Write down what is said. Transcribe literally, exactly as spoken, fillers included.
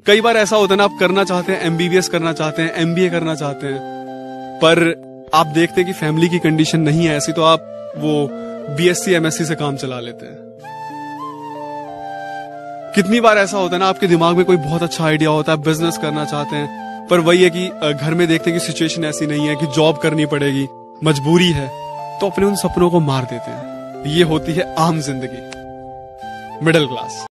कई बार ऐसा होता है ना, आप करना चाहते हैं, एमबीबीएस करना चाहते हैं, एमबीए करना चाहते हैं, पर आप देखते हैं कि फैमिली की कंडीशन नहीं है ऐसी, तो आप वो बीएससी एमएससी से काम चला लेते हैं। कितनी बार ऐसा होता है ना, आपके दिमाग में कोई बहुत अच्छा आइडिया होता है, बिजनेस करना चाहते हैं, पर वही है कि घर में देखते हैं कि सिचुएशन ऐसी नहीं है, कि जॉब करनी पड़ेगी, मजबूरी है, तो अपने उन सपनों को मार देते हैं। ये होती है आम जिंदगी, मिडिल क्लास।